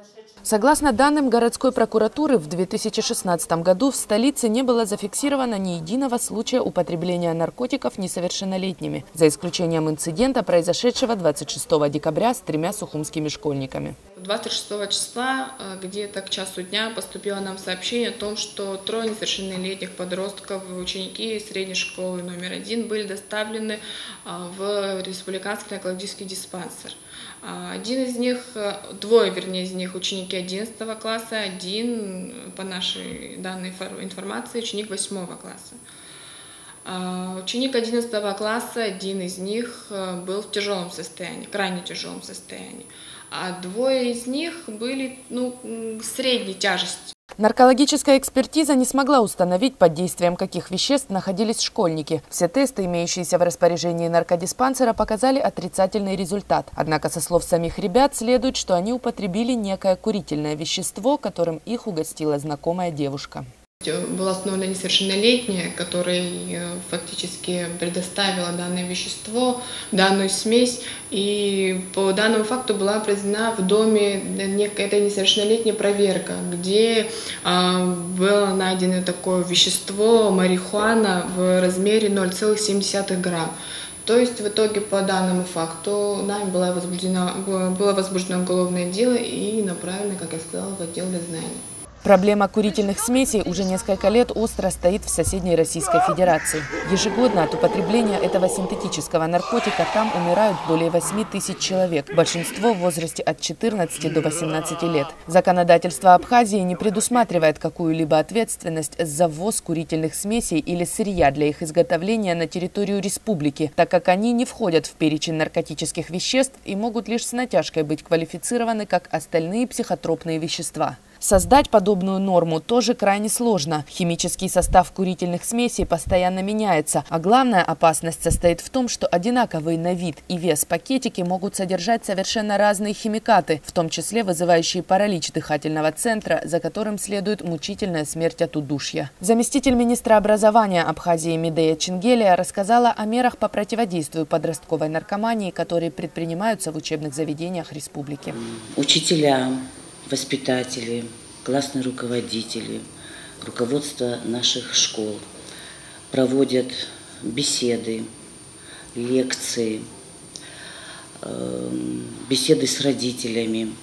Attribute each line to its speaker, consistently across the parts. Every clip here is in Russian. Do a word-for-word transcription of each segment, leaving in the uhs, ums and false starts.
Speaker 1: Согласно данным городской прокуратуры, в две тысячи шестнадцатом году в столице не было зафиксировано ни единого случая употребления наркотиков несовершеннолетними, за исключением инцидента, произошедшего двадцать шестого декабря с тремя сухумскими школьниками.
Speaker 2: двадцать шестого числа где-то к часу дня поступило нам сообщение о том, что трое несовершеннолетних подростков, ученики средней школы номер один, были доставлены в республиканский наркологический диспансер. Один из них, двое, вернее, из них ученики одиннадцатого класса, один, по нашей данной информации, ученик восьмого класса. Ученик одиннадцатого класса, один из них был в тяжелом состоянии, крайне тяжелом состоянии, а двое из них были ну, средней тяжести.
Speaker 1: Наркологическая экспертиза не смогла установить, под действием каких веществ находились школьники. Все тесты, имеющиеся в распоряжении наркодиспансера, показали отрицательный результат. Однако, со слов самих ребят, следует, что они употребили некое курительное вещество, которым их угостила знакомая девушка.
Speaker 2: Была установлена несовершеннолетняя, которой фактически предоставила данное вещество, данную смесь. И по данному факту была произведена в доме этой несовершеннолетней проверка, где было найдено такое вещество, марихуана, в размере ноль целых семь десятых грамм. То есть в итоге по данному факту нами было возбуждено, было возбуждено уголовное дело и направлено, как я сказала, в отдел дознания.
Speaker 1: Проблема курительных смесей уже несколько лет остро стоит в соседней Российской Федерации. Ежегодно от употребления этого синтетического наркотика там умирают более восьми тысяч человек, большинство в возрасте от четырнадцати до восемнадцати лет. Законодательство Абхазии не предусматривает какую-либо ответственность за ввоз курительных смесей или сырья для их изготовления на территорию республики, так как они не входят в перечень наркотических веществ и могут лишь с натяжкой быть квалифицированы как остальные психотропные вещества. Создать подобную норму тоже крайне сложно. Химический состав курительных смесей постоянно меняется, а главная опасность состоит в том, что одинаковые на вид и вес пакетики могут содержать совершенно разные химикаты, в том числе вызывающие паралич дыхательного центра, за которым следует мучительная смерть от удушья. Заместитель министра образования Абхазии Медея Чингелия рассказала о мерах по противодействию подростковой наркомании, которые предпринимаются в учебных заведениях республики.
Speaker 3: Учителя, воспитатели, классные руководители, руководство наших школ проводят беседы, лекции, беседы с родителями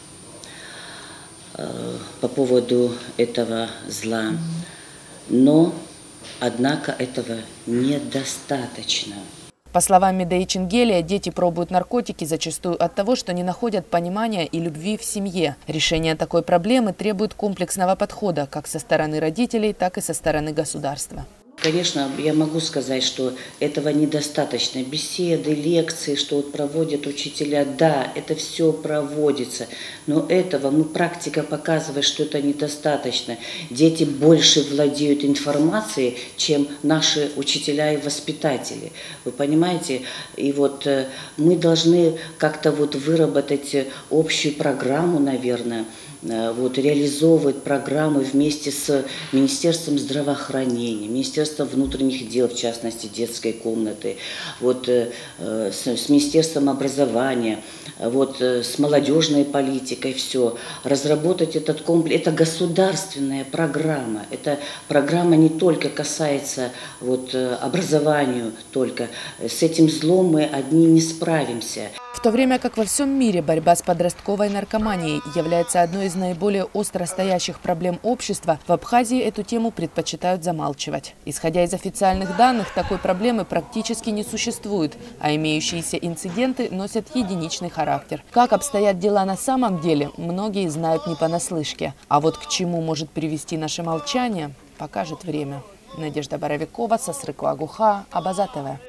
Speaker 3: по поводу этого зла. Но, однако, этого недостаточно.
Speaker 1: По словам Медеи Чингелия, дети пробуют наркотики зачастую от того, что не находят понимания и любви в семье. Решение такой проблемы требует комплексного подхода как со стороны родителей, так и со стороны государства.
Speaker 3: Конечно, я могу сказать, что этого недостаточно. Беседы, лекции, что вот проводят учителя, да, это все проводится. Но этого, ну, практика показывает, что это недостаточно. Дети больше владеют информацией, чем наши учителя и воспитатели. Вы понимаете? И вот мы должны как-то вот выработать общую программу, наверное, вот, реализовывать программы вместе с Министерством здравоохранения, Министерством внутренних дел, в частности, детской комнаты, вот, э, с, с Министерством образования, вот, э, с молодежной политикой, все. Разработать этот комплекс, это государственная программа, эта программа не только касается вот, образованию только, с этим злом мы одни не справимся.
Speaker 1: В то время как во всем мире борьба с подростковой наркоманией является одной из наиболее остро стоящих проблем общества, в Абхазии эту тему предпочитают замалчивать. Исходя из официальных данных, такой проблемы практически не существует, а имеющиеся инциденты носят единичный характер. Как обстоят дела на самом деле, многие знают не понаслышке. А вот к чему может привести наше молчание, покажет время. Надежда Боровикова, Сасрыку Агуха, Абаза ТВ.